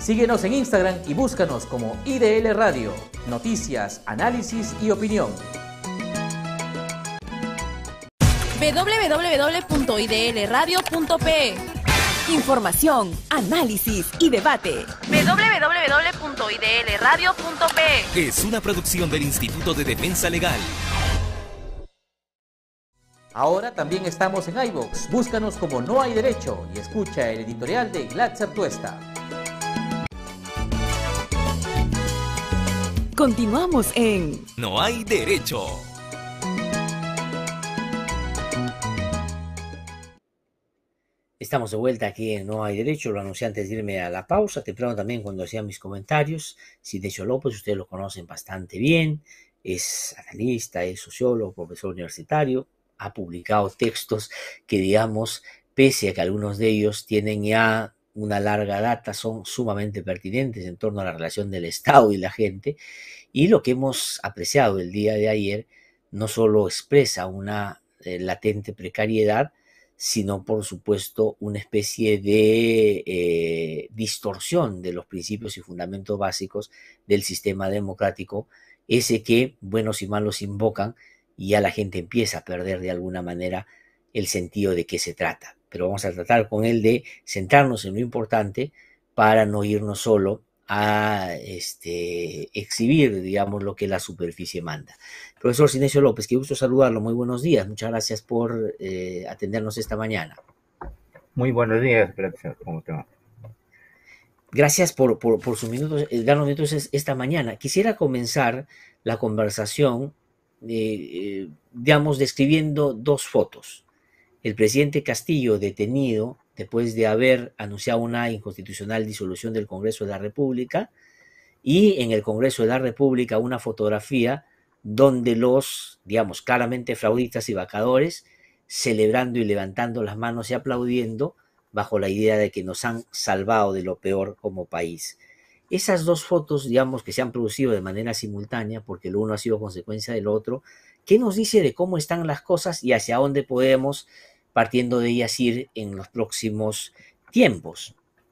Síguenos en Instagram y búscanos como IDL Radio. Noticias, análisis y opinión. www.idlradio.pe. Información, análisis y debate. www.idlradio.pe. Es una producción del Instituto de Defensa Legal. Ahora también estamos en iVoox. Búscanos como No Hay Derecho y escucha el editorial de Glatzer Tuesta. Continuamos en No Hay Derecho. Estamos de vuelta aquí en No Hay Derecho, lo anuncié antes de irme a la pausa, temprano también cuando hacía mis comentarios. Sinesio López, ustedes lo conocen bastante bien, es analista, es sociólogo, profesor universitario, ha publicado textos que, digamos, pese a que algunos de ellos tienen ya una larga data, son sumamente pertinentes en torno a la relación del Estado y la gente, y lo que hemos apreciado el día de ayer no solo expresa una latente precariedad, sino por supuesto una especie de distorsión de los principios y fundamentos básicos del sistema democrático, ese que buenos y malos invocan, y ya la gente empieza a perder de alguna manera el sentido de qué se trata. Pero vamos a tratar con él de centrarnos en lo importante para no irnos solo a exhibir, digamos, lo que la superficie manda. Profesor Sinesio López, qué gusto saludarlo, muy buenos días, muchas gracias por atendernos esta mañana. Muy buenos días, gracias, ¿cómo te va? Gracias por sus minutos, darnos minutos esta mañana. Quisiera comenzar la conversación, digamos, describiendo dos fotos. El presidente Castillo detenido después de haber anunciado una inconstitucional disolución del Congreso de la República, y en el Congreso de la República una fotografía donde los, digamos, claramente fraudistas y vacadores celebrando y levantando las manos y aplaudiendo bajo la idea de que nos han salvado de lo peor como país. Esas dos fotos, digamos, que se han producido de manera simultánea, porque lo uno ha sido consecuencia del otro, ¿qué nos dice de cómo están las cosas y hacia dónde podemos, partiendo de ellas, ir en los próximos tiempos?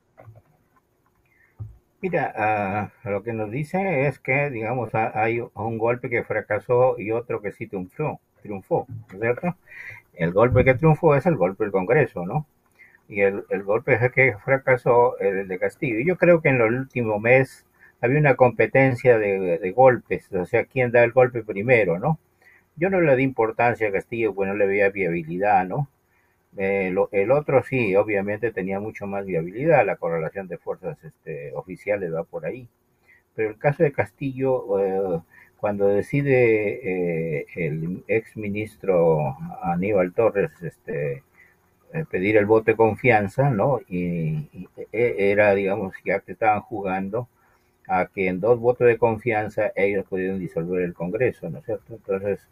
Mira, lo que nos dice es que, digamos, hay un golpe que fracasó y otro que sí triunfó, ¿cierto? El golpe que triunfó es el golpe del Congreso, ¿no? Y el golpe que fracasó es el de Castillo. Y yo creo que en el último mes había una competencia de golpes, o sea, quién da el golpe primero, ¿no? Yo no le di importancia a Castillo, pues no le veía viabilidad, ¿no? El otro sí, obviamente tenía mucho más viabilidad, la correlación de fuerzas oficiales va por ahí. Pero el caso de Castillo, cuando decide el ex ministro Aníbal Torres pedir el voto de confianza, ¿no? Y era, digamos, ya que estaban jugando a que en 2 votos de confianza ellos pudieron disolver el Congreso, ¿no es cierto? Entonces,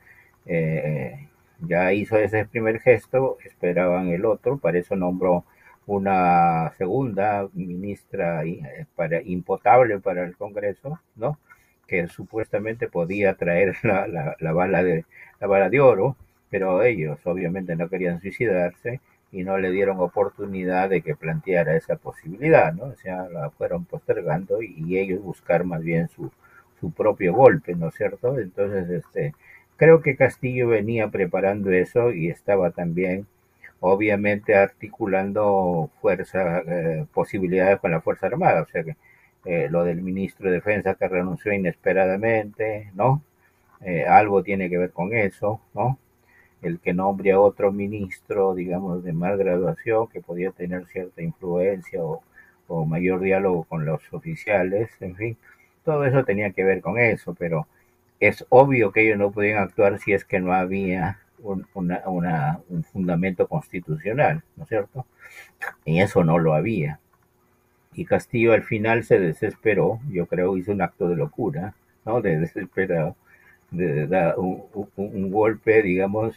ya hizo ese primer gesto, esperaban el otro, para eso nombró una segunda ministra impotable para el Congreso, ¿no? Que supuestamente podía traer la bala de oro, pero ellos obviamente no querían suicidarse y no le dieron oportunidad de que planteara esa posibilidad, ¿no? O sea, la fueron postergando y ellos buscar más bien su propio golpe, ¿no es cierto? Entonces, creo que Castillo venía preparando eso y estaba también, obviamente, articulando posibilidades con la Fuerza Armada, o sea que lo del ministro de Defensa que renunció inesperadamente, ¿no? Algo tiene que ver con eso, ¿no? El que nombre a otro ministro, digamos, de más graduación, que podía tener cierta influencia o mayor diálogo con los oficiales, en fin, todo eso tenía que ver con eso, pero es obvio que ellos no podían actuar si es que no había un fundamento constitucional, ¿no es cierto? Y eso no lo había. Y Castillo al final se desesperó, yo creo hizo un acto de locura, ¿no? De desesperado, de dar un golpe, digamos,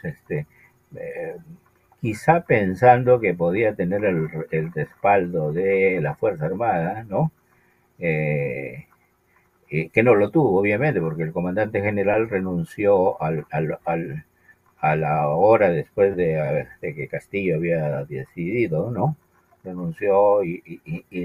quizá pensando que podía tener el respaldo de la Fuerza Armada, ¿no? Que no lo tuvo, obviamente, porque el comandante general renunció a la hora después de que Castillo había decidido, ¿no? Renunció y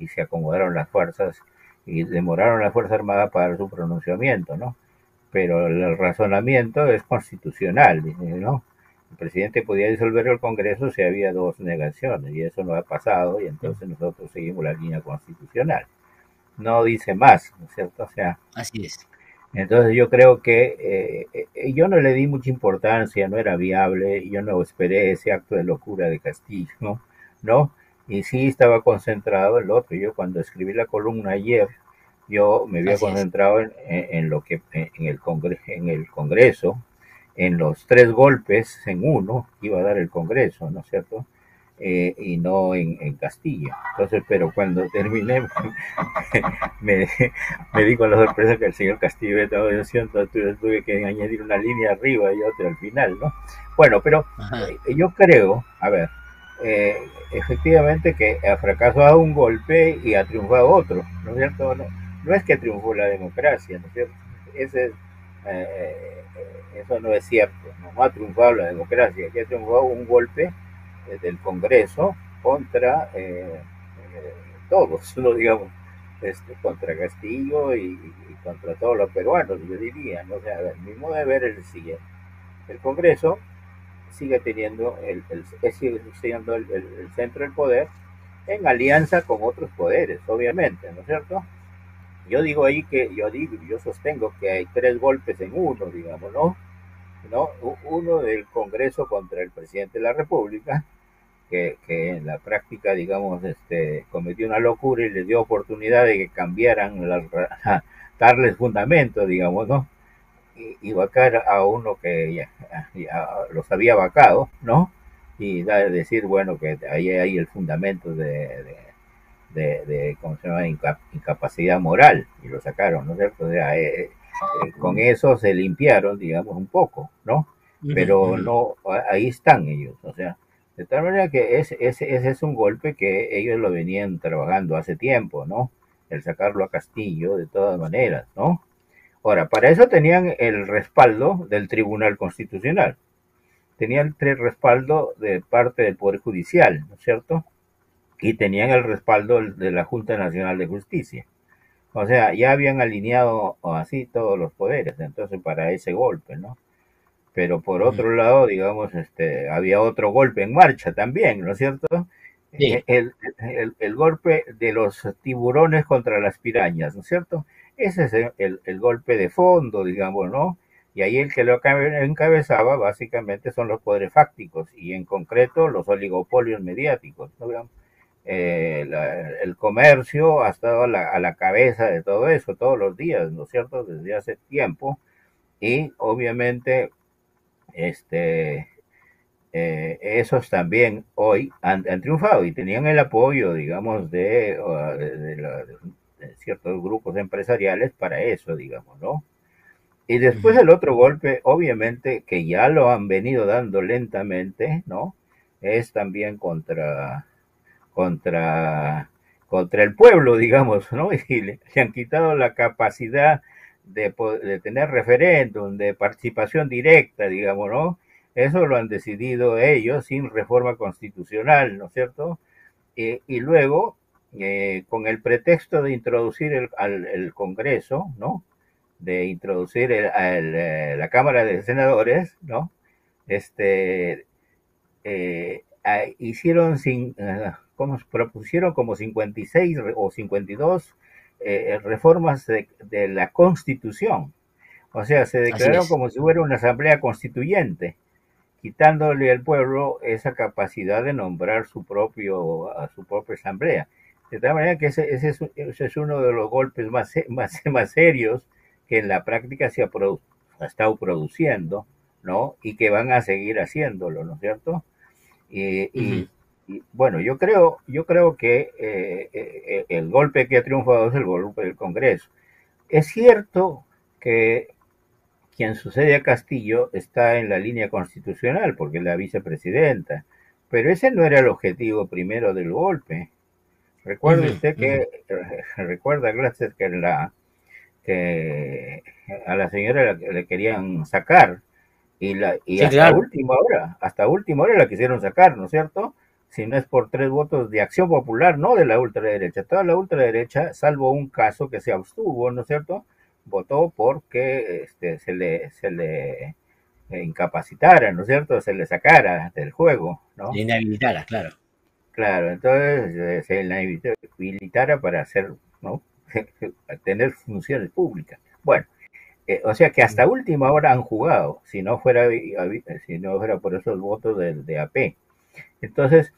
y se acomodaron las fuerzas y demoraron la Fuerza Armada para dar su pronunciamiento, ¿no? Pero el razonamiento es constitucional, ¿no? El presidente podía disolver el Congreso si había 2 negaciones, y eso no ha pasado, y entonces nosotros seguimos la línea constitucional. No dice más, ¿no es cierto? O sea, Así es. entonces yo creo que yo no le di mucha importancia, no era viable, yo no esperé ese acto de locura de Castillo, ¿no? Y sí estaba concentrado en lo otro. Yo cuando escribí la columna ayer, yo me había Así es. concentrado en lo que en el Congreso, en los 3 golpes en uno que iba a dar el Congreso, ¿no es cierto? Y no en Castilla. Entonces, pero cuando terminé, me, me di con la sorpresa que el señor Castillo estaba diciendo, entonces tuve que añadir una línea arriba y otra al final, ¿no? Bueno, pero yo creo, a ver, efectivamente que ha fracasado un golpe y ha triunfado otro, ¿no es cierto? No es que triunfó la democracia, ¿no es cierto? Ese, eso no es cierto, no ha triunfado la democracia, aquí ha triunfado un golpe del Congreso contra todos, ¿no? Digamos, contra Castillo y contra todos los peruanos, yo diría, ¿no? O sea, mi modo de ver es el siguiente: el Congreso sigue teniendo sigue siendo el centro del poder en alianza con otros poderes, obviamente, ¿no es cierto? Yo digo ahí que, yo sostengo que hay 3 golpes en uno, digamos, ¿no? Uno del Congreso contra el presidente de la República, que en la práctica, digamos, cometió una locura y les dio oportunidad de que cambiaran, darles fundamento, digamos, ¿no? Y vacar a uno que ya los había vacado, ¿no? Y decir, bueno, que ahí hay el fundamento de ¿cómo se llama?, incapacidad moral, y lo sacaron, ¿no es cierto? O sea, con eso se limpiaron, digamos, un poco, ¿no? Pero no, ahí están ellos, o sea, de tal manera que ese es un golpe que ellos lo venían trabajando hace tiempo, ¿no? El sacarlo a Castillo, de todas maneras, ¿no? Ahora, para eso tenían el respaldo del Tribunal Constitucional, tenían el respaldo de parte del Poder Judicial, ¿no es cierto? Y tenían el respaldo de la Junta Nacional de Justicia. O sea, ya habían alineado así todos los poderes, entonces para ese golpe, ¿no? Pero por otro lado, digamos, había otro golpe en marcha también, ¿no es cierto? Sí. El golpe de los tiburones contra las pirañas, ¿no es cierto? Ese es el golpe de fondo, digamos, ¿no? Y ahí el que lo encabezaba básicamente son los poderes fácticos y en concreto los oligopolios mediáticos, ¿no? El comercio ha estado a la cabeza de todo eso todos los días, ¿no es cierto?, desde hace tiempo, y obviamente esos también hoy han triunfado y tenían el apoyo, digamos, de ciertos grupos empresariales para eso, digamos, ¿no? Y después el otro golpe, obviamente, que ya lo han venido dando lentamente, ¿no? Es también contra el pueblo, digamos, ¿no? Y le han quitado la capacidad de tener referéndum, de participación directa, digamos, ¿no? Eso lo han decidido ellos sin reforma constitucional, ¿no es cierto? Y luego, con el pretexto de introducir el Congreso, ¿no? De introducir la Cámara de Senadores, ¿no? Hicieron propusieron como 56 o 52 reformas de la Constitución. O sea, se declararon como si fuera una asamblea constituyente, quitándole al pueblo esa capacidad de nombrar su propia asamblea. De tal manera que ese es uno de los golpes más serios que en la práctica se ha estado produciendo, ¿no? Y que van a seguir haciéndolo, ¿no es cierto? Y bueno, yo creo que el golpe que ha triunfado es el golpe del Congreso. Es cierto que quien sucede a Castillo está en la línea constitucional, porque es la vicepresidenta, pero ese no era el objetivo primero del golpe. Recuerde usted que, recuerda, Glatzer, que a la señora le querían sacar, y hasta última hora la quisieron sacar, ¿no es cierto? si no es por 3 votos de Acción Popular, no de la ultraderecha. Toda la ultraderecha, salvo un caso que se abstuvo, ¿no es cierto?, votó porque se le incapacitara, ¿no es cierto?, se le sacara del juego, ¿no? Le inhabilitara, claro. Claro, entonces se inhabilitara para hacer, ¿no?, tener funciones públicas. Bueno, o sea que hasta última hora han jugado, si no fuera por esos votos de AP. Entonces,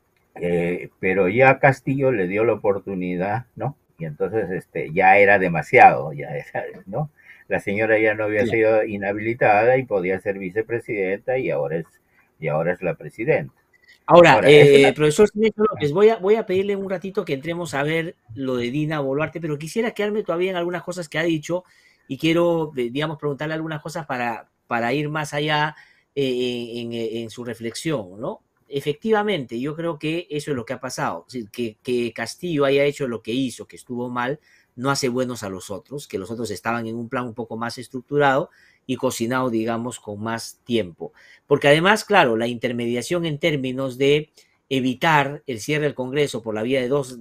pero ya Castillo le dio la oportunidad, ¿no? Y entonces ya era demasiado, ya era, ¿no? La señora ya no había sido inhabilitada y podía ser vicepresidenta y ahora es la presidenta. Ahora, profesor Sinesio López, voy a pedirle un ratito que entremos a ver lo de Dina Boluarte, pero quisiera quedarme todavía en algunas cosas que ha dicho y quiero, digamos, preguntarle algunas cosas para ir más allá en su reflexión, ¿no? Efectivamente, yo creo que eso es lo que ha pasado. Es decir, que Castillo haya hecho lo que hizo, que estuvo mal, no hace buenos a los otros, que los otros estaban en un plan un poco más estructurado y cocinado, digamos, con más tiempo. Porque además, claro, la intermediación en términos de evitar el cierre del Congreso por la vía de dos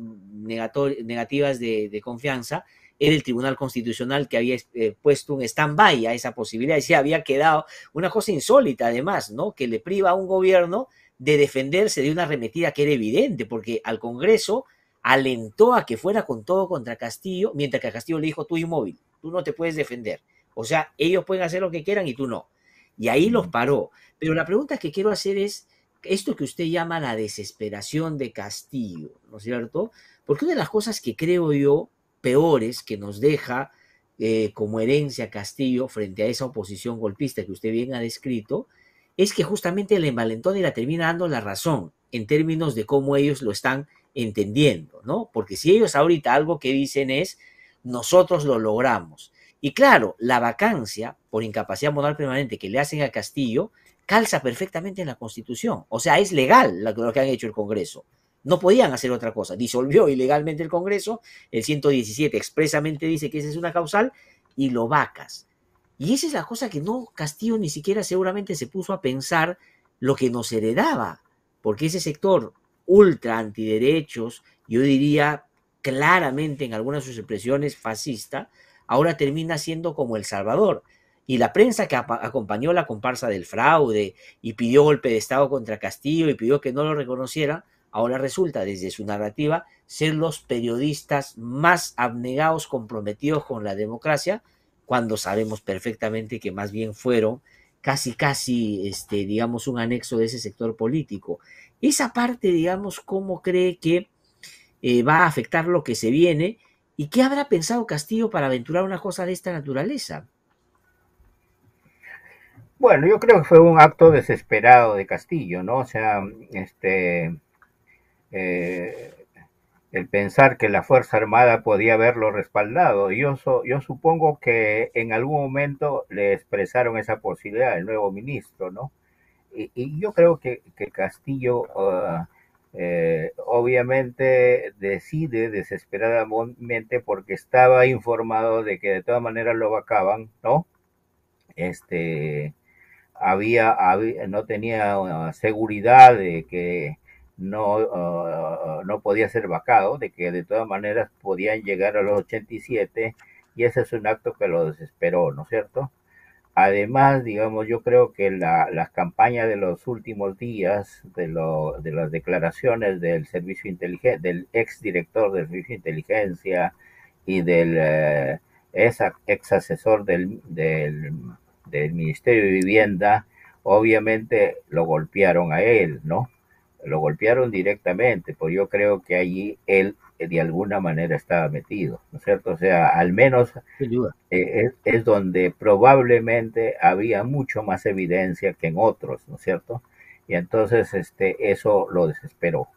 negativas de confianza era el Tribunal Constitucional, que había puesto un stand-by a esa posibilidad. Y se había quedado una cosa insólita, además, ¿no?, que le priva a un gobierno de defenderse de una arremetida que era evidente, porque al Congreso alentó a que fuera con todo contra Castillo, mientras que a Castillo le dijo: tú inmóvil, tú no te puedes defender. O sea, ellos pueden hacer lo que quieran y tú no. Y ahí los paró. Pero la pregunta que quiero hacer es esto que usted llama la desesperación de Castillo, ¿no es cierto? Porque una de las cosas que creo yo peores que nos deja como herencia Castillo frente a esa oposición golpista que usted bien ha descrito, es que justamente le envalentona y la termina dando la razón en términos de cómo ellos lo están entendiendo, ¿no? Porque si ellos ahorita algo que dicen es: nosotros lo logramos. Y claro, la vacancia por incapacidad moral permanente que le hacen a Castillo calza perfectamente en la Constitución. O sea, es legal lo que han hecho el Congreso. No podían hacer otra cosa. Disolvió ilegalmente el Congreso, el 117 expresamente dice que esa es una causal, y lo vacas. Y esa es la cosa que no, Castillo ni siquiera seguramente se puso a pensar lo que nos heredaba, porque ese sector ultra antiderechos, yo diría claramente en algunas de sus expresiones fascista, ahora termina siendo como El Salvador. Y la prensa que acompañó la comparsa del fraude y pidió golpe de Estado contra Castillo y pidió que no lo reconociera, ahora resulta, desde su narrativa, ser los periodistas más abnegados, comprometidos con la democracia, cuando sabemos perfectamente que más bien fueron casi, digamos, un anexo de ese sector político. Esa parte, digamos, ¿cómo cree que va a afectar lo que se viene? ¿Y qué habrá pensado Castillo para aventurar una cosa de esta naturaleza? Bueno, yo creo que fue un acto desesperado de Castillo, ¿no? O sea, el pensar que la Fuerza Armada podía haberlo respaldado. Yo supongo que en algún momento le expresaron esa posibilidad al nuevo ministro, ¿no? Y yo creo que Castillo obviamente decide desesperadamente porque estaba informado de que de todas maneras lo vacaban, ¿no? No tenía seguridad de que no podía ser vacado, de que de todas maneras podían llegar a los 87, y ese es un acto que lo desesperó, ¿no es cierto? Además, digamos, yo creo que las campañas de los últimos días, de las declaraciones del servicio del ex director del servicio de inteligencia y del ex asesor del Ministerio de Vivienda, obviamente lo golpearon a él, ¿no? Lo golpearon directamente, pues yo creo que allí él de alguna manera estaba metido, ¿no es cierto? O sea, al menos es donde probablemente había mucho más evidencia que en otros, ¿no es cierto? Y entonces eso lo desesperó.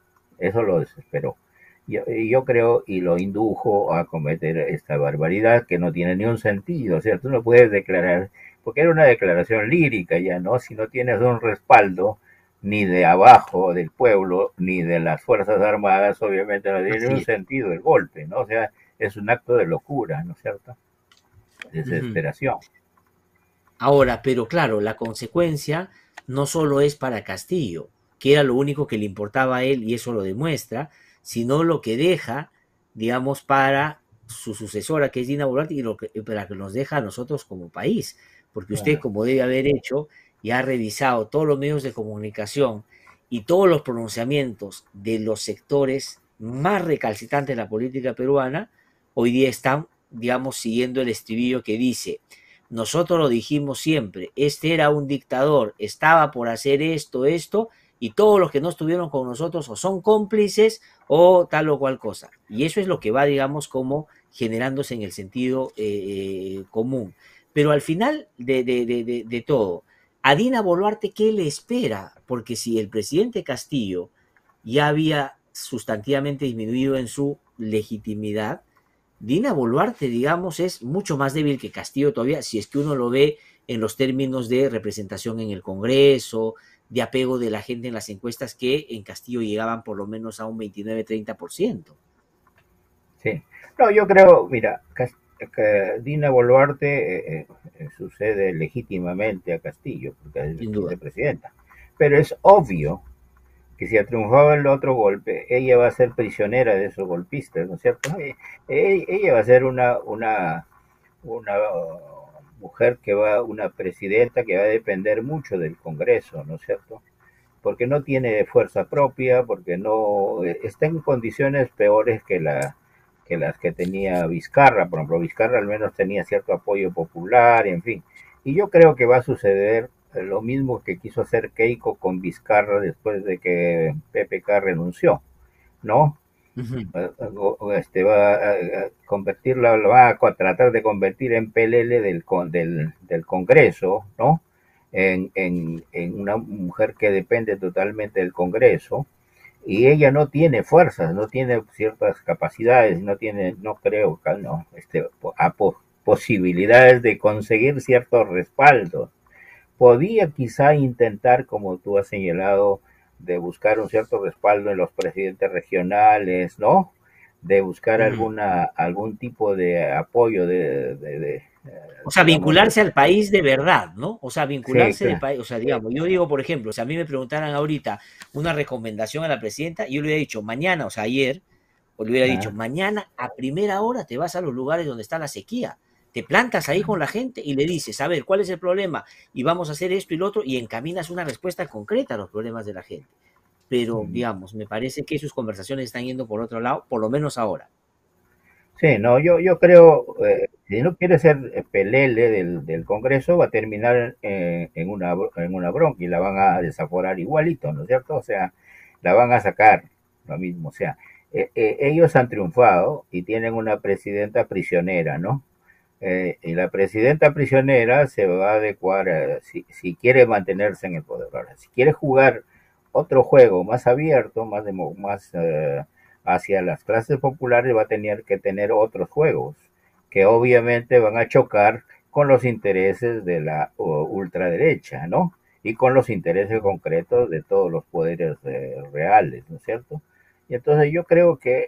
Yo creo, y lo indujo a cometer esta barbaridad que no tiene ni un sentido, ¿cierto? No puedes declarar, porque era una declaración lírica ya, ¿no? Si no tienes un respaldo ni de abajo del pueblo, ni de las Fuerzas Armadas, obviamente no tiene un sentido el golpe, ¿no? O sea, es un acto de locura, ¿no es cierto? Desesperación. Ahora, pero claro, la consecuencia no solo es para Castillo, que era lo único que le importaba a él, y eso lo demuestra, sino lo que deja, digamos, para su sucesora, que es Dina Boluarte, y para que nos deja a nosotros como país. Porque usted, Claro. como debe haber hecho, ya ha revisado todos los medios de comunicación y todos los pronunciamientos de los sectores más recalcitrantes de la política peruana, hoy día están, digamos, siguiendo el estribillo que dice: nosotros lo dijimos siempre, este era un dictador, estaba por hacer esto, y todos los que no estuvieron con nosotros o son cómplices o tal o cual cosa. Y eso es lo que va, digamos, como generándose en el sentido común. Pero al final de todo, a Dina Boluarte, ¿qué le espera? Porque si el presidente Castillo ya había sustantivamente disminuido en su legitimidad, Dina Boluarte, digamos, es mucho más débil que Castillo todavía, si es que uno lo ve en los términos de representación en el Congreso, de apego de la gente en las encuestas, que en Castillo llegaban por lo menos a un 29-30%. Sí. No, yo creo, mira, que Dina Boluarte sucede legítimamente a Castillo, porque es Sin duda. vicepresidenta. Pero es obvio que si ha triunfado el otro golpe, ella va a ser prisionera de esos golpistas, ¿no es cierto? Ella va a ser una mujer que va, una presidenta que va a depender mucho del Congreso, ¿no es cierto? Porque no tiene fuerza propia, porque no está en condiciones peores que las que tenía Vizcarra. Por ejemplo, Vizcarra al menos tenía cierto apoyo popular, en fin. Y yo creo que va a suceder lo mismo que quiso hacer Keiko con Vizcarra después de que PPK renunció, ¿no? Uh-huh. Va a convertirla, lo va a tratar de convertir en PLL del Congreso, ¿no? En una mujer que depende totalmente del Congreso, y ella no tiene fuerzas, no tiene ciertas capacidades, no tiene, no creo, no, posibilidades de conseguir ciertos respaldos. Podía quizá intentar, como tú has señalado, de buscar un cierto respaldo en los presidentes regionales, ¿no? De buscar Uh-huh. algún tipo de apoyo O sea, digamos, vincularse al país de verdad, ¿no? O sea, sí, vincularse del claro, país. O sea, digamos, yo digo, por ejemplo, si a mí me preguntaran ahorita una recomendación a la presidenta, yo le hubiera dicho mañana, o sea, ayer, o le hubiera dicho, ah, mañana a primera hora te vas a los lugares donde está la sequía, te plantas ahí con la gente y le dices, a ver, ¿cuál es el problema? Y vamos a hacer esto y lo otro, y encaminas una respuesta concreta a los problemas de la gente. Pero, digamos, me parece que sus conversaciones están yendo por otro lado, por lo menos ahora. sí, no, yo creo, si no quiere ser pelele del Congreso, va a terminar en una bronca y la van a desaforar igualito, ¿no es cierto? O sea, la van a sacar, lo mismo, o sea, ellos han triunfado y tienen una presidenta prisionera, ¿no? Y la presidenta prisionera se va a adecuar, si quiere mantenerse en el poder. Ahora, si quiere jugar otro juego más abierto, más hacia las clases populares, va a tener que tener otros juegos que obviamente van a chocar con los intereses de la ultraderecha, ¿no? Y con los intereses concretos de todos los poderes reales, ¿no es cierto? Y entonces yo creo que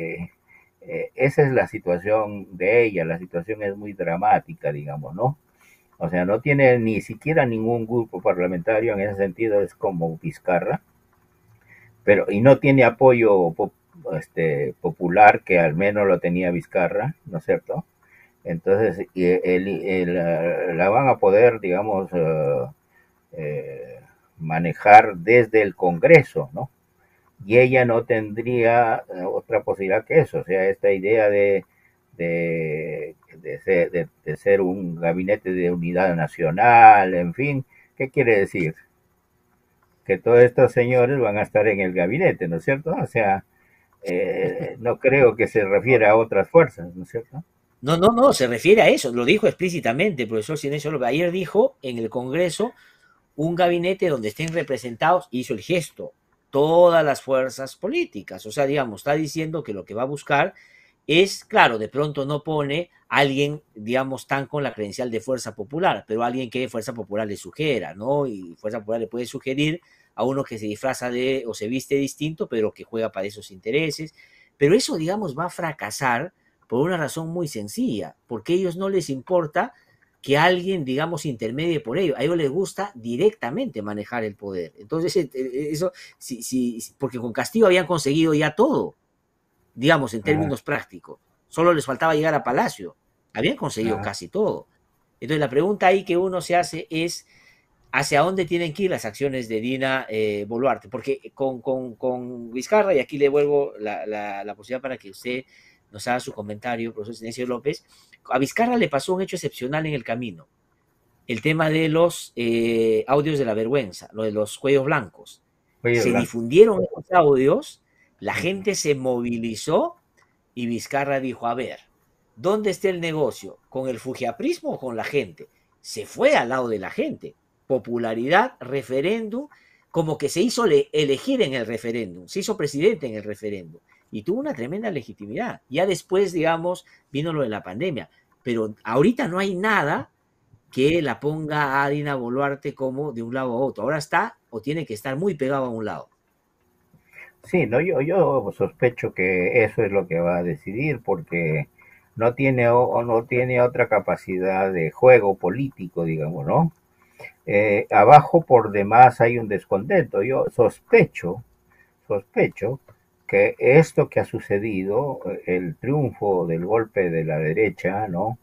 esa es la situación de ella, la situación es muy dramática, digamos, ¿no? O sea, no tiene ni siquiera ningún grupo parlamentario, en ese sentido es como Vizcarra, pero y no tiene apoyo popular, que al menos lo tenía Vizcarra, ¿no es cierto? Entonces, la van a poder, digamos, manejar desde el Congreso, ¿no? Y ella no tendría otra posibilidad que eso, o sea, esta idea de ser un gabinete de unidad nacional, en fin, ¿qué quiere decir? Que todos estos señores van a estar en el gabinete, ¿no es cierto? O sea, no creo que se refiera a otras fuerzas, ¿no es cierto? No, no, no, se refiere a eso, lo dijo explícitamente el profesor Sinesio López. Ayer dijo en el Congreso un gabinete donde estén representados, hizo el gesto, todas las fuerzas políticas. O sea, digamos, está diciendo que lo que va a buscar es, claro, de pronto no pone a alguien, digamos, tan con la credencial de Fuerza Popular, pero alguien que Fuerza Popular le sugiera, ¿no? Y Fuerza Popular le puede sugerir a uno que se disfraza de o se viste distinto, pero que juega para esos intereses. Pero eso, digamos, va a fracasar por una razón muy sencilla, porque a ellos no les importa que alguien, digamos, intermedie por ello. A ellos les gusta directamente manejar el poder. Entonces, eso, porque con Castillo habían conseguido ya todo, digamos, en Ah, términos prácticos. Solo les faltaba llegar a Palacio. Habían conseguido ah, casi todo. Entonces, la pregunta ahí que uno se hace es, ¿hacia dónde tienen que ir las acciones de Dina Boluarte? Porque con Vizcarra, y aquí le vuelvo la posibilidad para que usted nos haga su comentario, profesor Sinesio López, a Vizcarra le pasó un hecho excepcional en el camino, el tema de los audios de la vergüenza, lo de los cuellos blancos. cuello Se blanco. difundieron esos audios, la Ujú. gente se movilizó y Vizcarra dijo, a ver, ¿dónde está el negocio? ¿Con el fujiaprismo o con la gente? Se fue al lado de la gente. Popularidad, referéndum, como que se hizo elegir en el referéndum, se hizo presidente en el referéndum y tuvo una tremenda legitimidad. Ya después, digamos, vino lo de la pandemia, pero ahorita no hay nada que la ponga a Dina Boluarte como de un lado a otro. Ahora está o tiene que estar muy pegado a un lado. Sí, no, yo sospecho que eso es lo que va a decidir porque no tiene o no tiene otra capacidad de juego político, digamos, ¿no? Abajo por demás hay un descontento. Yo sospecho que esto que ha sucedido, el triunfo del golpe de la derecha, ¿no?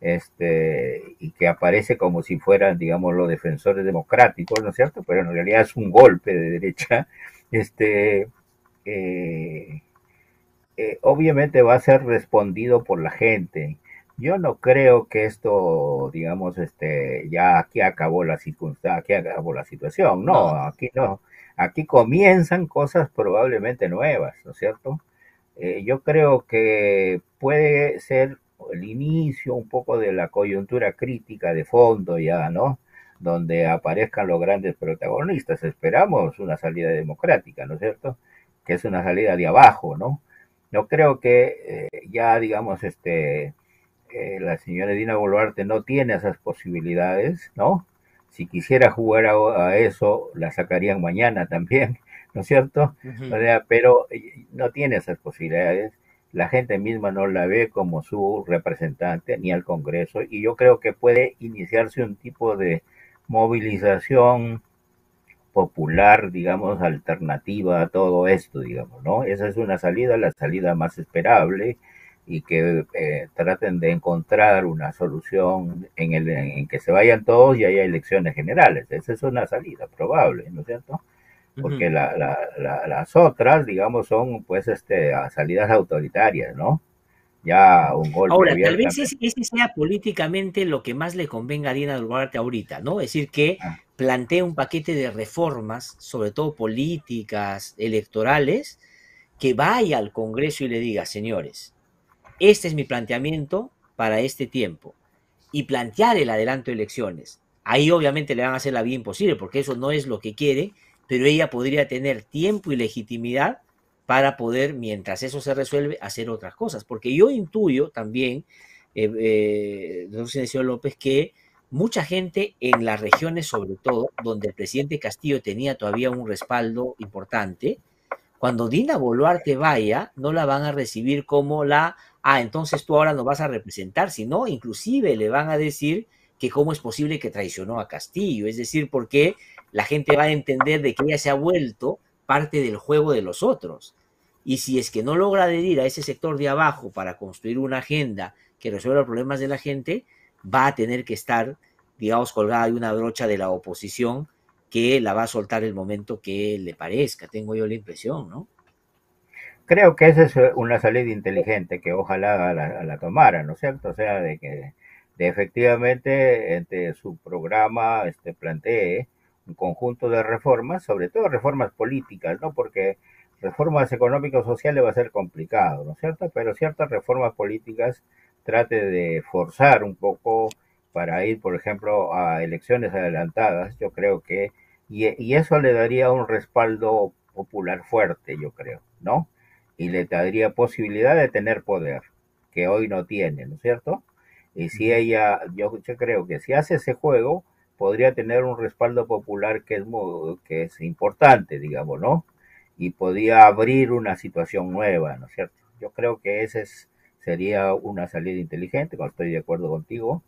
Y que aparece como si fueran, digamos, los defensores democráticos, ¿no es cierto? Pero en realidad es un golpe de derecha, este, eh, obviamente va a ser respondido por la gente. Yo no creo que esto, digamos, ya aquí acabó la circunstancia, aquí acabó la situación. No, No, no. aquí no. Aquí comienzan cosas probablemente nuevas, ¿no es cierto? Yo creo que puede ser el inicio un poco de la coyuntura crítica de fondo ya, ¿no? Donde aparezcan los grandes protagonistas. Esperamos una salida democrática, ¿no es cierto? Que es una salida de abajo, ¿no? Yo creo que ya, digamos, la señora Dina Boluarte no tiene esas posibilidades, ¿no? Si quisiera jugar a eso, la sacarían mañana también, ¿no es cierto? Uh O -huh. sea, pero no tiene esas posibilidades. La gente misma no la ve como su representante ni al Congreso y yo creo que puede iniciarse un tipo de movilización popular, digamos, alternativa a todo esto, digamos, ¿no? Esa es una salida, la salida más esperable y que traten de encontrar una solución en que se vayan todos y haya elecciones generales. Esa es una salida probable, ¿no es cierto? Uh Porque -huh. las otras, digamos, son pues salidas autoritarias, ¿no? Ya un golpe Ahora, tal vez abiertamente. ese sea políticamente lo que más le convenga a Dina Boluarte ahorita, ¿no? Es decir, que Ah, plantee un paquete de reformas, sobre todo políticas, electorales, que vaya al Congreso y le diga, señores, este es mi planteamiento para este tiempo, y plantear el adelanto de elecciones. Ahí obviamente le van a hacer la vida imposible, porque eso no es lo que quiere, pero ella podría tener tiempo y legitimidad para poder, mientras eso se resuelve, hacer otras cosas. Porque yo intuyo también, doctor López, que mucha gente en las regiones, sobre todo, donde el presidente Castillo tenía todavía un respaldo importante, cuando Dina Boluarte vaya, no la van a recibir como entonces tú ahora nos vas a representar, sino inclusive le van a decir que cómo es posible que traicionó a Castillo, es decir, porque la gente va a entender de que ella se ha vuelto parte del juego de los otros. Y si es que no logra adherir a ese sector de abajo para construir una agenda que resuelva los problemas de la gente, va a tener que estar, digamos, colgada de una brocha de la oposición que la va a soltar el momento que le parezca, tengo yo la impresión, ¿no? creo que esa es una salida inteligente que ojalá la tomara, ¿no es cierto? O sea, de efectivamente entre su programa plantee un conjunto de reformas, sobre todo reformas políticas, ¿no? Porque reformas económicas sociales va a ser complicado, ¿no es cierto? Pero ciertas reformas políticas trate de forzar un poco para ir, por ejemplo, a elecciones adelantadas, yo creo que, y eso le daría un respaldo popular fuerte, yo creo, ¿no? Y le daría posibilidad de tener poder, que hoy no tiene, ¿no es cierto? Y si ella, yo creo que si hace ese juego, podría tener un respaldo popular que es importante, digamos, ¿no? Y podría abrir una situación nueva, ¿no es cierto? Yo creo que sería una salida inteligente, cuando estoy de acuerdo contigo.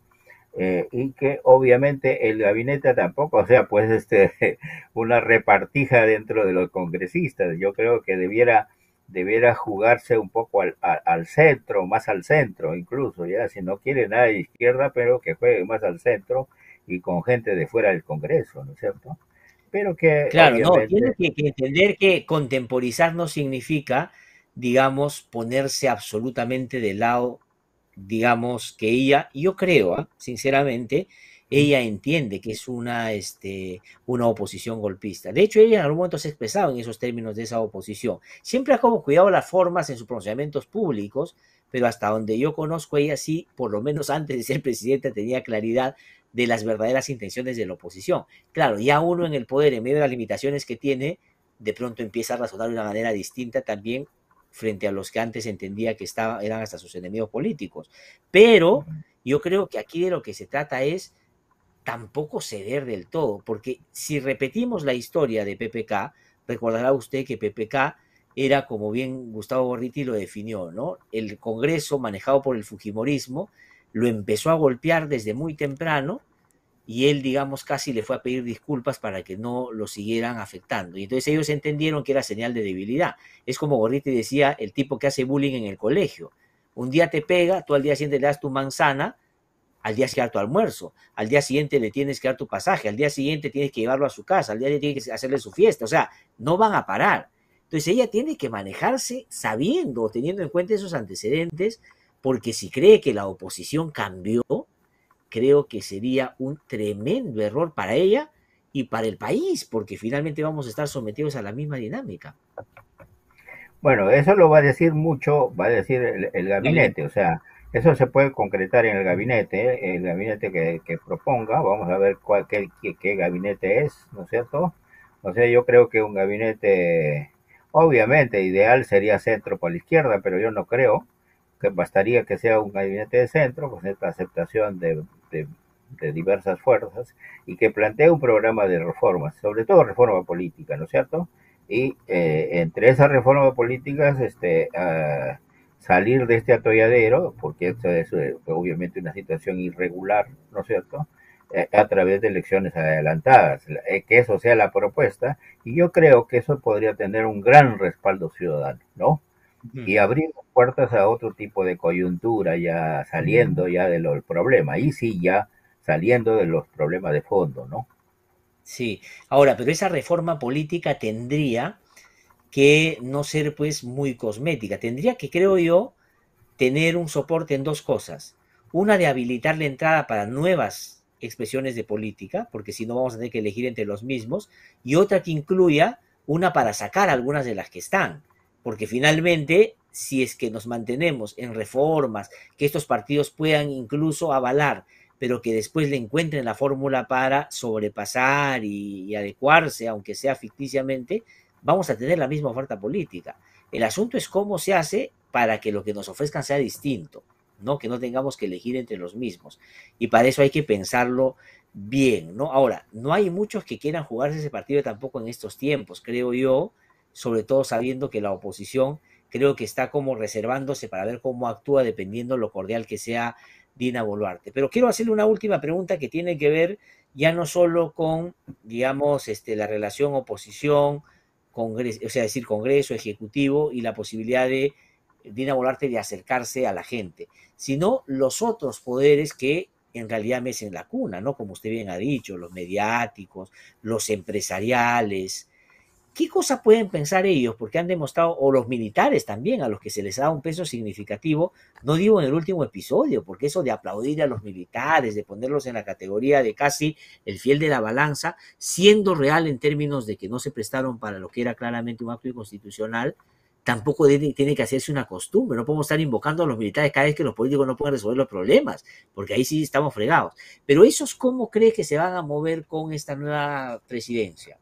y que obviamente el gabinete tampoco, o sea, pues una repartija dentro de los congresistas. Yo creo que debiera jugarse un poco al centro, más al centro incluso, ya, si no quiere nada de izquierda, pero que juegue más al centro y con gente de fuera del Congreso, ¿no es cierto? Pero que Claro, no, tiene obviamente, que entender que contemporizar no significa, digamos, ponerse absolutamente del lado, digamos, que ella, yo creo, sinceramente, ella entiende que es una oposición golpista. De hecho, ella en algún momento se ha expresado en esos términos de esa oposición. Siempre ha como cuidado las formas en sus pronunciamientos públicos, pero hasta donde yo conozco, ella sí, por lo menos antes de ser presidenta, tenía claridad de las verdaderas intenciones de la oposición. Claro, ya uno en el poder, en medio de las limitaciones que tiene, de pronto empieza a razonar de una manera distinta también frente a los que antes entendía que eran hasta sus enemigos políticos. Pero yo creo que aquí de lo que se trata es tampoco ceder del todo, porque si repetimos la historia de PPK, recordará usted que PPK era, como bien Gustavo Gorriti lo definió, ¿no? El Congreso manejado por el Fujimorismo lo empezó a golpear desde muy temprano y él, digamos, casi le fue a pedir disculpas para que no lo siguieran afectando. Y entonces ellos entendieron que era señal de debilidad. Es como Gorriti decía, el tipo que hace bullying en el colegio. Un día te pega, tú al día siguiente le das tu manzana, al día siguiente tu almuerzo, al día siguiente le tienes que dar tu pasaje, al día siguiente tienes que llevarlo a su casa, al día siguiente tienes que hacerle su fiesta. O sea, no van a parar. Entonces ella tiene que manejarse sabiendo, teniendo en cuenta esos antecedentes, porque si cree que la oposición cambió, creo que sería un tremendo error para ella y para el país, porque finalmente vamos a estar sometidos a la misma dinámica. bueno, eso lo va a decir mucho, va a decir el gabinete, o sea, eso se puede concretar en el gabinete que proponga, vamos a ver qué gabinete es, ¿no es cierto? O sea, yo creo que un gabinete, obviamente, ideal sería centro por la izquierda, pero yo no creo que bastaría que sea un gabinete de centro, con esta aceptación de diversas fuerzas, y que plantee un programa de reformas, sobre todo reforma política, ¿no es cierto? Y entre esas reformas políticas, salir de este atolladero, porque esto es obviamente una situación irregular, ¿no es cierto? A través de elecciones adelantadas, que eso sea la propuesta, y yo creo que eso podría tener un gran respaldo ciudadano, ¿no? Y abrir puertas a otro tipo de coyuntura, ya saliendo ya del problema, y sí, ya saliendo de los problemas de fondo, ¿no? Sí, ahora, pero esa reforma política tendría que no ser pues muy cosmética, tendría que, creo yo, tener un soporte en dos cosas. Una de habilitar la entrada para nuevas expresiones de política, porque si no vamos a tener que elegir entre los mismos, y otra que incluya una para sacar algunas de las que están, porque finalmente, si es que nos mantenemos en reformas, que estos partidos puedan incluso avalar, pero que después le encuentren la fórmula para sobrepasar y adecuarse, aunque sea ficticiamente, vamos a tener la misma oferta política. El asunto es cómo se hace para que lo que nos ofrezcan sea distinto, ¿no? Que no tengamos que elegir entre los mismos. Y para eso hay que pensarlo bien, ¿no? Ahora, no hay muchos que quieran jugarse ese partido tampoco en estos tiempos, creo yo, sobre todo sabiendo que la oposición creo que está como reservándose para ver cómo actúa dependiendo lo cordial que sea Dina Boluarte. Pero quiero hacerle una última pregunta que tiene que ver ya no solo con, digamos, la relación oposición, Congreso, o sea, decir Congreso, Ejecutivo y la posibilidad de Dina Boluarte de acercarse a la gente, sino los otros poderes que en realidad mecen la cuna, ¿no? Como usted bien ha dicho, los mediáticos, los empresariales. ¿Qué cosa pueden pensar ellos? Porque han demostrado, o los militares también, a los que se les da un peso significativo, no digo en el último episodio, porque eso de aplaudir a los militares, de ponerlos en la categoría de casi el fiel de la balanza, siendo real en términos de que no se prestaron para lo que era claramente un acto inconstitucional, tampoco tiene que hacerse una costumbre. No podemos estar invocando a los militares cada vez que los políticos no pueden resolver los problemas, porque ahí sí estamos fregados. Pero esos, ¿cómo cree que se van a mover con esta nueva presidencia?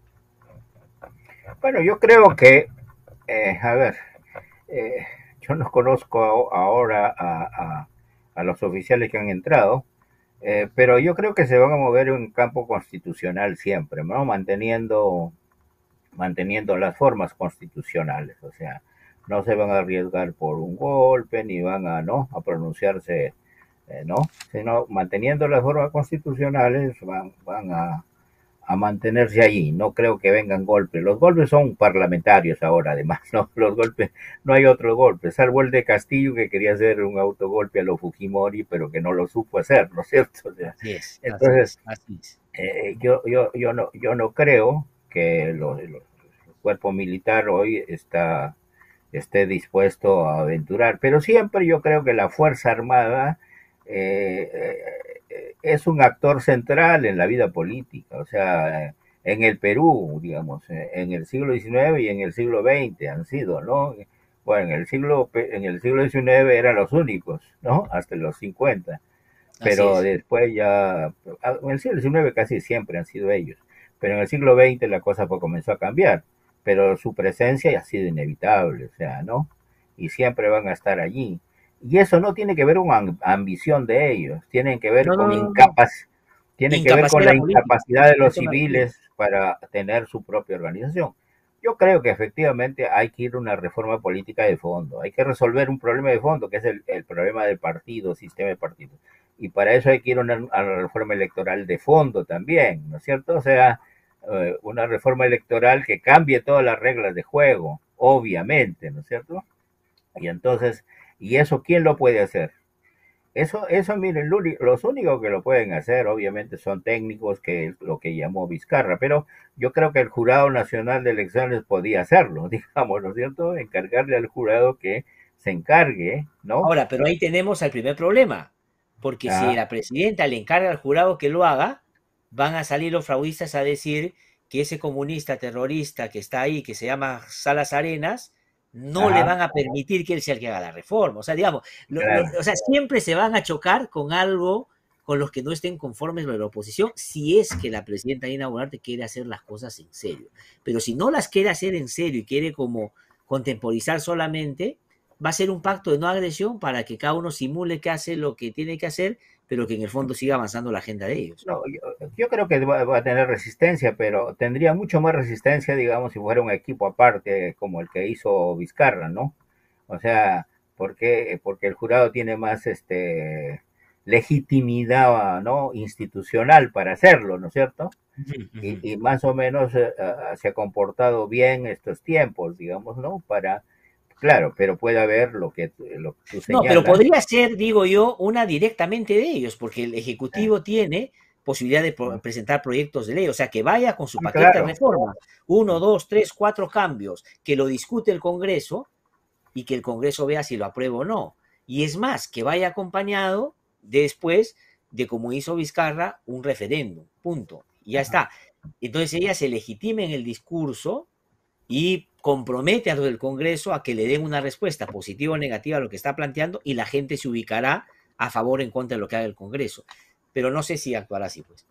Bueno, yo creo que, a ver, yo no conozco ahora a los oficiales que han entrado, pero yo creo que se van a mover en un campo constitucional siempre, ¿no? Manteniendo las formas constitucionales, o sea, no se van a arriesgar por un golpe, ni van a, ¿no? A pronunciarse ¿no? Sino manteniendo las formas constitucionales van a mantenerse allí. No creo que vengan golpes. Los golpes son parlamentarios ahora, además, ¿no? Los golpes, no hay otro golpe, salvo el de Castillo, que quería hacer un autogolpe a lo Fujimori, pero que no lo supo hacer, ¿no es cierto? O sea, Así es, entonces, así es. yo no creo que el cuerpo militar hoy esté dispuesto a aventurar, pero siempre yo creo que la Fuerza Armada es un actor central en la vida política, o sea, en el Perú, digamos, en el siglo XIX y en el siglo XX han sido, ¿no? Bueno, en el siglo XIX eran los únicos, ¿no? Hasta los 50, pero después ya, en el siglo XIX casi siempre han sido ellos, pero en el siglo XX la cosa comenzó a cambiar, pero su presencia ha sido inevitable, o sea, ¿no? Y siempre van a estar allí. Y eso no tiene que ver con ambición de ellos, tienen que ver No, no, con no, no. tienen que ver con la Política. incapacidad de los civiles para tener su propia organización. Yo creo que efectivamente hay que ir a una reforma política de fondo, hay que resolver un problema de fondo, que es el problema del partido, sistema de partidos. Y para eso hay que ir a una reforma electoral de fondo también, ¿no es cierto? O sea, una reforma electoral que cambie todas las reglas de juego, obviamente, ¿no es cierto? Y entonces, ¿y eso quién lo puede hacer? Eso, miren, los únicos que lo pueden hacer, obviamente, son técnicos, que es lo que llamó Vizcarra, pero yo creo que el Jurado Nacional de Elecciones podía hacerlo, digamos, ¿no es cierto? Encargarle al jurado que se encargue, ¿no? Ahora, pero ahí tenemos el primer problema, porque si la presidenta le encarga al jurado que lo haga, van a salir los fraudistas a decir que ese comunista terrorista que está ahí, que se llama Salas Arenas, no le van a permitir que él sea el que haga la reforma. O sea, digamos, o sea, siempre se van a chocar con algo con los que no estén conformes los de la oposición, si es que la presidenta Dina Boluarte quiere hacer las cosas en serio. Pero si no las quiere hacer en serio y quiere como contemporizar solamente, va a ser un pacto de no agresión para que cada uno simule que hace lo que tiene que hacer, pero que en el fondo siga avanzando la agenda de ellos. No, yo creo que va a tener resistencia, pero tendría mucho más resistencia, digamos, si fuera un equipo aparte como el que hizo Vizcarra, ¿no? O sea, porque el jurado tiene más legitimidad, ¿no? Institucional para hacerlo, ¿no es cierto? Y más o menos se ha comportado bien estos tiempos, digamos, ¿no? Claro, pero puede haber lo que tú señalas. No, pero podría ser, digo yo, una directamente de ellos, porque el Ejecutivo tiene posibilidad de presentar proyectos de ley, o sea, que vaya con su paquete de reformas, 1, 2, 3, 4 cambios, que lo discute el Congreso y que el Congreso vea si lo aprueba o no. Y es más, que vaya acompañado después de, como hizo Vizcarra, un referéndum, punto. Y ya está. Entonces ella se legitima en el discurso y compromete a los del Congreso a que le den una respuesta positiva o negativa a lo que está planteando, y la gente se ubicará a favor o en contra de lo que haga el Congreso. Pero no sé si actuará así, pues.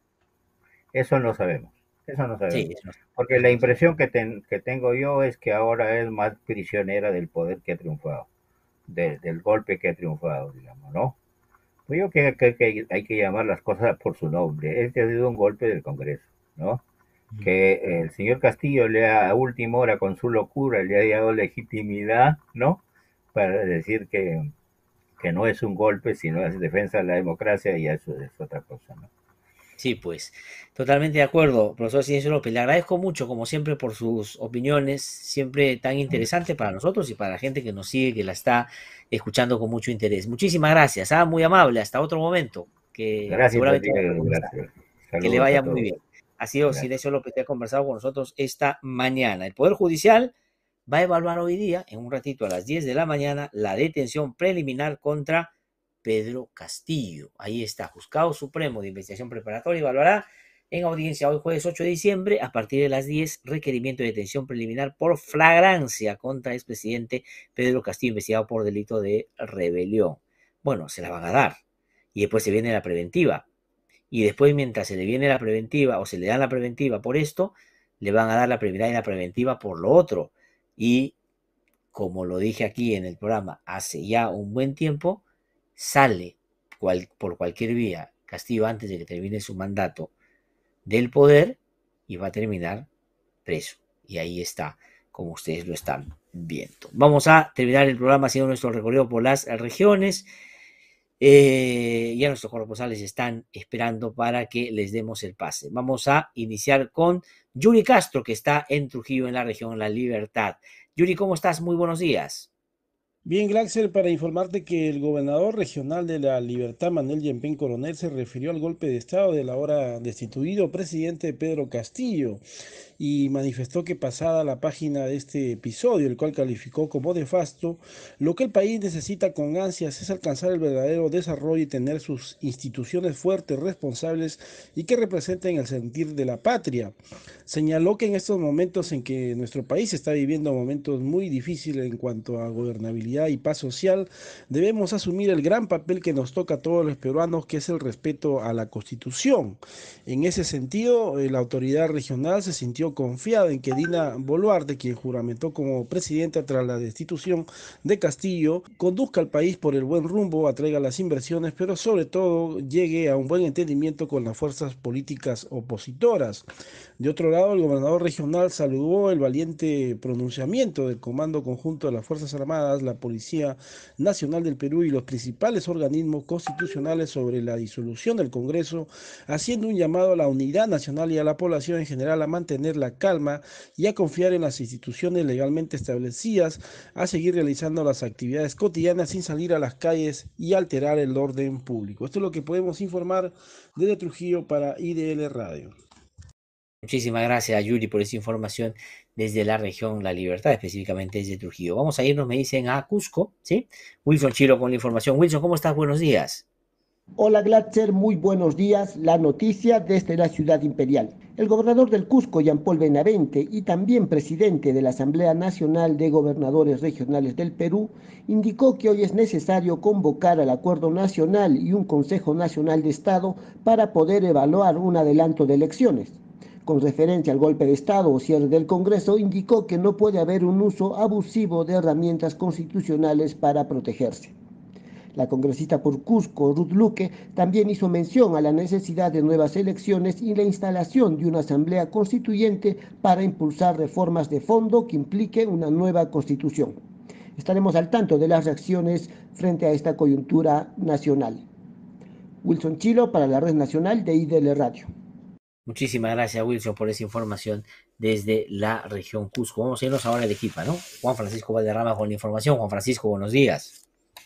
Eso no sabemos. Eso no sabemos. Sí, porque la impresión que tengo yo es que ahora es más prisionera del poder que ha triunfado, del golpe que ha triunfado, digamos, ¿no? Pues yo creo que hay que llamar las cosas por su nombre. Este ha sido un golpe del Congreso, ¿no? Que el señor Castillo a última hora, con su locura, le ha dado legitimidad, ¿no? Para decir que no es un golpe, sino es defensa de la democracia, y eso es otra cosa, ¿no? Sí, pues, totalmente de acuerdo, profesor Ciencio López. Le agradezco mucho, como siempre, por sus opiniones, siempre tan interesante para nosotros y para la gente que nos sigue, que la está escuchando con mucho interés. Muchísimas gracias, muy amable, hasta otro momento. Gracias, seguramente gracias. Que le vaya muy bien. Ha sido Ciencio López que ha conversado con nosotros esta mañana. El Poder Judicial va a evaluar hoy día, en un ratito a las 10 de la mañana, la detención preliminar contra Pedro Castillo. Ahí está, Juzgado Supremo de Investigación Preparatoria evaluará en audiencia hoy jueves 8 de diciembre a partir de las 10 requerimiento de detención preliminar por flagrancia contra el expresidente Pedro Castillo, investigado por delito de rebelión. Bueno, se la van a dar y después se viene la preventiva, y después, mientras se le viene la preventiva o se le da la preventiva por esto, le van a dar la preliminar y la preventiva por lo otro. Y como lo dije aquí en el programa hace ya un buen tiempo, sale por cualquier vía Castillo antes de que termine su mandato del poder y va a terminar preso. Y ahí está, como ustedes lo están viendo. Vamos a terminar el programa haciendo nuestro recorrido por las regiones. Ya nuestros corresponsales están esperando para que les demos el pase. Vamos a iniciar con Yuri Castro, que está en Trujillo, en la región La Libertad. Yuri, ¿cómo estás? Muy buenos días. Bien, Glaxer, para informarte que el gobernador regional de La Libertad, Manuel Yempén Coronel, se refirió al golpe de estado del ahora destituido presidente Pedro Castillo y manifestó que pasada la página de este episodio, el cual calificó como nefasto, lo que el país necesita con ansias es alcanzar el verdadero desarrollo y tener sus instituciones fuertes, responsables y que representen el sentir de la patria. Señaló que en estos momentos en que nuestro país está viviendo momentos muy difíciles en cuanto a gobernabilidad y paz social, debemos asumir el gran papel que nos toca a todos los peruanos, que es el respeto a la Constitución. En ese sentido, la autoridad regional se sintió confiada en que Dina Boluarte, quien juramentó como presidenta tras la destitución de Castillo, conduzca al país por el buen rumbo, atraiga las inversiones, pero sobre todo llegue a un buen entendimiento con las fuerzas políticas opositoras. De otro lado, el gobernador regional saludó el valiente pronunciamiento del Comando Conjunto de las Fuerzas Armadas, la Policía Nacional del Perú y los principales organismos constitucionales sobre la disolución del Congreso, haciendo un llamado a la unidad nacional y a la población en general a mantener la calma y a confiar en las instituciones legalmente establecidas, a seguir realizando las actividades cotidianas sin salir a las calles y alterar el orden público. Esto es lo que podemos informar desde Trujillo para IDL Radio. Muchísimas gracias, Yuri, por esa información desde la región La Libertad, específicamente desde Trujillo. Vamos a irnos, me dicen, a Cusco, ¿sí? Wilson Chilo con la información. Wilson, ¿cómo estás? Buenos días. Hola, Glatzer, muy buenos días. La noticia desde la ciudad imperial. El gobernador del Cusco, Jean Paul Benavente, y también presidente de la Asamblea Nacional de Gobernadores Regionales del Perú, indicó que hoy es necesario convocar al Acuerdo Nacional y un Consejo Nacional de Estado para poder evaluar un adelanto de elecciones. Con referencia al golpe de Estado o cierre del Congreso, indicó que no puede haber un uso abusivo de herramientas constitucionales para protegerse. La congresista por Cusco, Ruth Luque, también hizo mención a la necesidad de nuevas elecciones y la instalación de una asamblea constituyente para impulsar reformas de fondo que impliquen una nueva constitución. Estaremos al tanto de las reacciones frente a esta coyuntura nacional. Wilson Chilo para la Red Nacional de IDL Radio. Muchísimas gracias, Wilson, por esa información desde la región Cusco. Vamos a irnos ahora a Arequipa, ¿no? Juan Francisco Valderrama con la información. Juan Francisco, buenos días.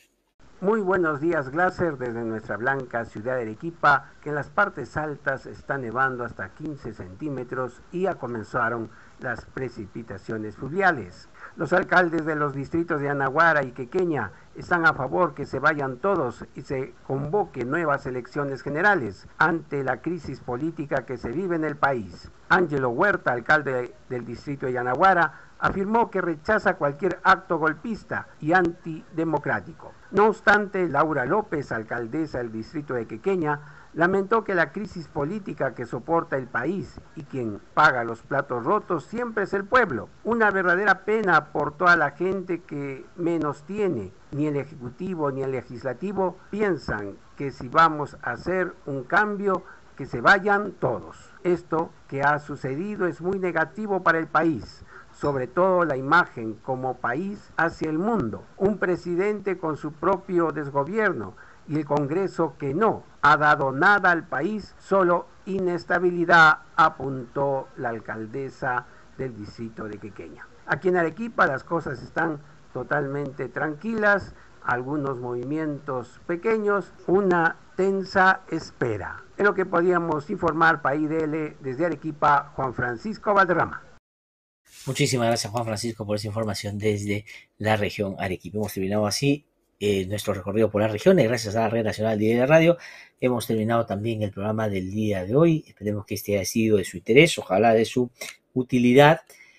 Muy buenos días, Glaser, desde nuestra blanca ciudad de Arequipa, que en las partes altas está nevando hasta 15 centímetros y ya comenzaron las precipitaciones fluviales. Los alcaldes de los distritos de Anahuara y Quequeña están a favor que se vayan todos y se convoque nuevas elecciones generales ante la crisis política que se vive en el país. Ángelo Huerta, alcalde del distrito de Anahuara, afirmó que rechaza cualquier acto golpista y antidemocrático. No obstante, Laura López, alcaldesa del distrito de Quequeña, lamentó que la crisis política que soporta el país y quien paga los platos rotos siempre es el pueblo. Una verdadera pena por toda la gente que menos tiene. Ni el Ejecutivo ni el Legislativo piensan que si vamos a hacer un cambio, que se vayan todos. Esto que ha sucedido es muy negativo para el país, sobre todo la imagen como país hacia el mundo. Un presidente con su propio desgobierno y el Congreso que no ha dado nada al país, solo inestabilidad, apuntó la alcaldesa del distrito de Quequeña. Aquí en Arequipa las cosas están totalmente tranquilas, algunos movimientos pequeños, una tensa espera. Es lo que podíamos informar para IDL desde Arequipa, Juan Francisco Valderrama. Muchísimas gracias, Juan Francisco, por esa información desde la región Arequipa. Hemos terminado así nuestro recorrido por las regiones. Gracias a la Red Nacional de IDL Radio hemos terminado también el programa del día de hoy. Esperemos que este haya sido de su interés, ojalá de su utilidad.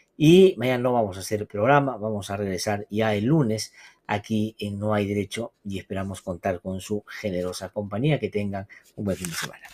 Y mañana no vamos a hacer el programa, vamos a regresar ya el lunes aquí en No Hay Derecho y esperamos contar con su generosa compañía. Que tengan un buen fin de semana.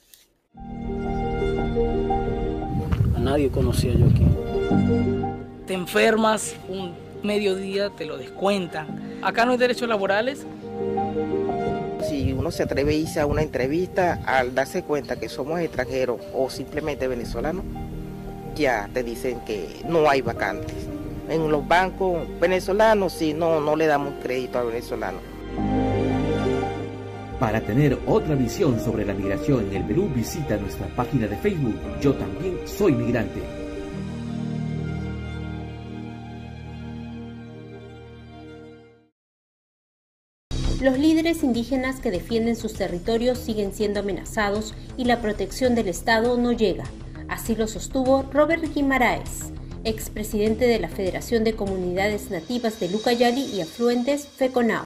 A nadie conocía yo aquí. Te enfermas, un mediodía te lo descuentan. Acá no hay derechos laborales. Si uno se atreve a irse a una entrevista, al darse cuenta que somos extranjeros o simplemente venezolanos, ya te dicen que no hay vacantes. En los bancos venezolanos sí, no le damos crédito a venezolanos. Para tener otra visión sobre la migración en el Perú, visita nuestra página de Facebook Yo También Soy Migrante. Los líderes indígenas que defienden sus territorios siguen siendo amenazados y la protección del Estado no llega. Así lo sostuvo Robert Guimaraes, expresidente de la Federación de Comunidades Nativas de Lucayali y Afluentes, FECONAO.